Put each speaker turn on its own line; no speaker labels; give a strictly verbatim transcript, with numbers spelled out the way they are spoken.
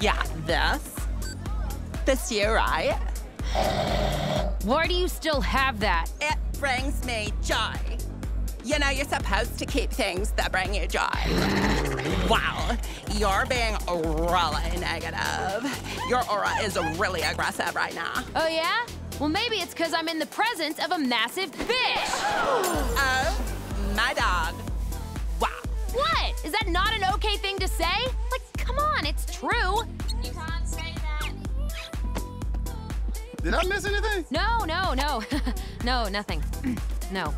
Yeah, this. This you, right?
Why do you still have that?
It brings me joy. You know, you're supposed to keep things that bring you joy. Wow, you're being really negative. Your aura is really aggressive right now.
Oh, yeah? Well, maybe it's because I'm in the presence of a massive fish.
Oh, my dog. Wow.
What? Is that not an okay thing to say? Like, come on, it's true.
You can't say that.
Did I miss anything?
No, no, no. No, nothing. No.